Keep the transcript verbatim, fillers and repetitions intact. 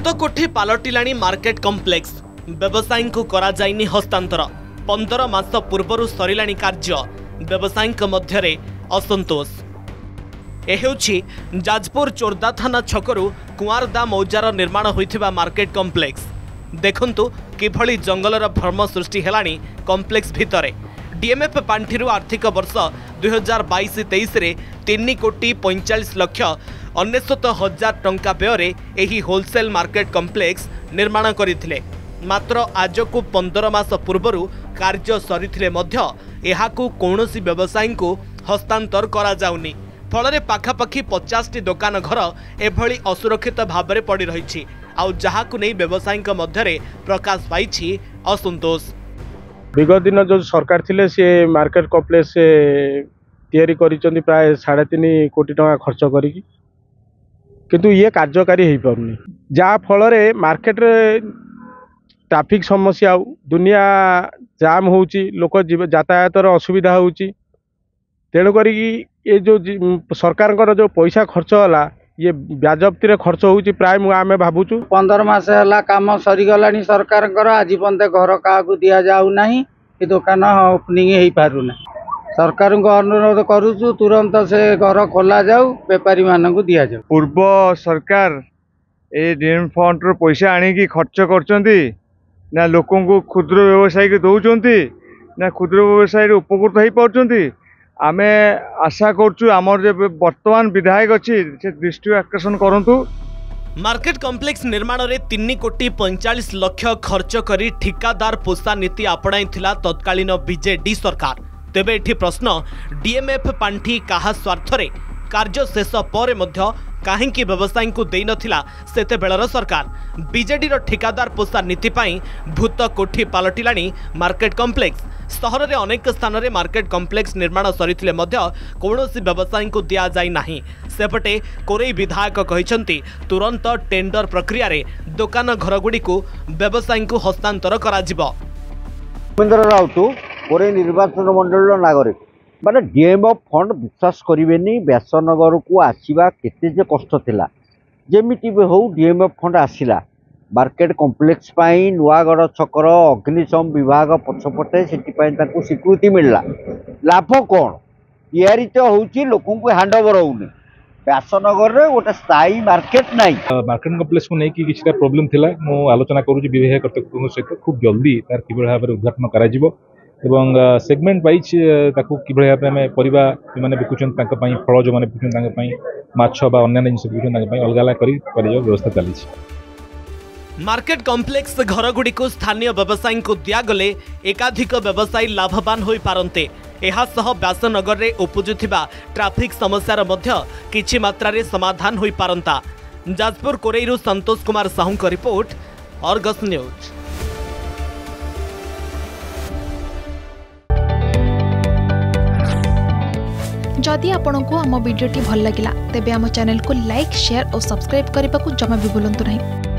भूत कोठी पालटिलाणी market complex व्यवसायी को करा जाइनी हस्तांतर पंदर मास पूर्व सरिलाणी कार्य व्यवसायी मध्य असंतोष। एहेउछि जाजपुर चोरदा थाना छकरू कुआरदा मौजार निर्माण होइथिबा मार्केट कॉम्प्लेक्स। देखंतु किभली जंगलर भ्रम सृष्टि हेलाणी कॉम्प्लेक्स भितरे। डीएमएफ पांठिरु आर्थिक वर्ष दुई हजार बाईस तेईस रे तीन कोटी पैंचाश लक्ष अनेशत हजार टंका व्यୟରେ एही होलसेल मार्केट कॉम्प्लेक्स निर्माण करथिले। मात्र आज को पंदर मास पूर्व कार्य सरीथिले मध्य एहाकू कौनसी व्यवसायी को हस्तांतर करा जाउनी। फल पाखापाखि पचास टी दुकान घर एभली असुरक्षित भाव में पड़ रही आउ जहाकू नहीं व्यवसायी मध्य प्रकाश पाई असंतोष। विगत दिन जो सरकार थिले से मार्केट कॉम्प्लेक्स तैयारी करिसंती प्राय साढ़े तीन कोटी टका खर्च करी किंतु ये कार्यकारी हो पारनी जहाँ फल मार्केट रे ट्रैफिक समस्या दुनिया जाम होउची लोक यातायात असुविधा होउची तेणुक ये जो सरकार जो पैसा खर्च होला ये ब्याजप्ति रे खर्च होउची प्राय आम भावुचु पंदर मास है काम सरीगलानी सरकार आज पर्यंत घर क्या दि जाऊ ना कि दुकान ओपनिंग हो पारुना। सरकार को अनुरोध करुचु तुरंत से घर खोला जाऊ बेपारी मानक दि जाऊ। पूर्व सरकार ए डीएम फंड रो पैसा आनिकी खर्च करचंती ना लोकों को क्षुद्र व्यवसायी को दौरान ना क्षुद्र व्यवसायी उपकृत हो पार्टी। आमे आशा करचु आमर जे वर्तमान विधायक अच्छी से दृष्टि आकर्षण करंतु। मार्केट कॉम्प्लेक्स निर्माण रे तीन कोटी पैंचाश लक्ष खर्च करी ठिकादार पोषा नीति आपणाइथिला तत्कालीन बीजेडी सरकार। तेबे एठी प्रश्न डीएमएफ पांठी काहा स्वार्थ रे कार्य शेष पर मध्य काहेकि व्यवसायी को देई नथिला सेते बेलर सरकार। बीजेडी रो ठिकादार पोषा नीति पाई भूत कोठी पालटिलाणी मार्केट कॉम्प्लेक्स। सहर रे अनेक स्थान रे मार्केट कॉम्प्लेक्स निर्माण सरीथिले मध्य कौनसी व्यवसायी को दिया जाई नाही। सेपटे कोरेई विधायक कहिसंती तुरंत टेंडर प्रक्रिया रे दुकान घर गुडी को व्यवसायी को हस्तांतर करा जिवो। उपेंद्र राउत कोरेई निर्वाचन मंडल नागरिक माने डीएमएफ फंड विश्वास करेनि व्यासनगर को आसवा केते जे कष्ट थिला जेमिति भी हो डीएमएफ फंड आसिला मार्केट कॉम्प्लेक्स पाई नुआगढ़ छकर अग्निशम विभाग पछपटे से स्वीकृति मिलला। लाभ कौन तैयारी तो होची लोकों को हैंड ओवर होउनी व्यासनगर रे गोटे स्थायी मार्केट नहीं। मार्केट कॉम्प्लेक्स को लेकिन किसी प्रोब्लेम थिला मु आलोचना करूची विभाग कर्तृपक्ष सहित खूब जल्दी तार किबळ भाव उद्घाटन करा जिवो एवं सेगमेंट वाइज ताकू किबळ भाव में परिबा माने बिकुचन तांका पई फळ जो माने बिकुचन तांका पई माछ बा अन्य जिनिस बिकुचन तांका पई अलगाला करी परियो व्यवस्था चली। मार्केट कॉम्प्लेक्स घर गुडी को स्थानीय व्यवसायी को दियागले एकाधिक व्यवसायी लाभवान होई पारंते। एहा सह व्यासनगर रे उपजुथिबा ट्रैफिक समस्यार मध्य किछि मात्रा रे समाधान होई पारंता। जाजपुर कोरेईरु संतोष कुमार साहू को रिपोर्ट अर्गस न्यूज। जदि आपंक आम भिडी भल लगा तेब आम चैनल को लाइक शेयर और सब्सक्राइब करने को जमा भी भूलु नहीं।